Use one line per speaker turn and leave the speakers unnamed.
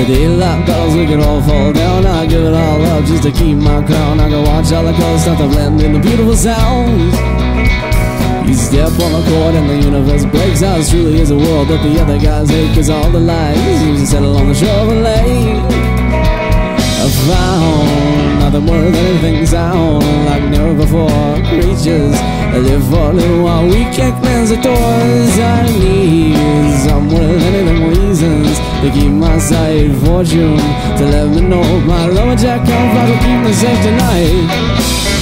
daylight battles, we could all fall down. I give it all up just to keep my crown. I can watch all the colors start to blend in the beautiful sounds. You step on a chord and the universe breaks out. It truly is a world that the other guys hate, cause all the lights seem to settle on the shore of a lake. I found nothing worth anything sound like never before. Creatures that live for a little while, we can't cleanse the doors. I need some worth anything reasons to keep my sight, fortune to let me know my lumberjack comes out to keep me safe tonight.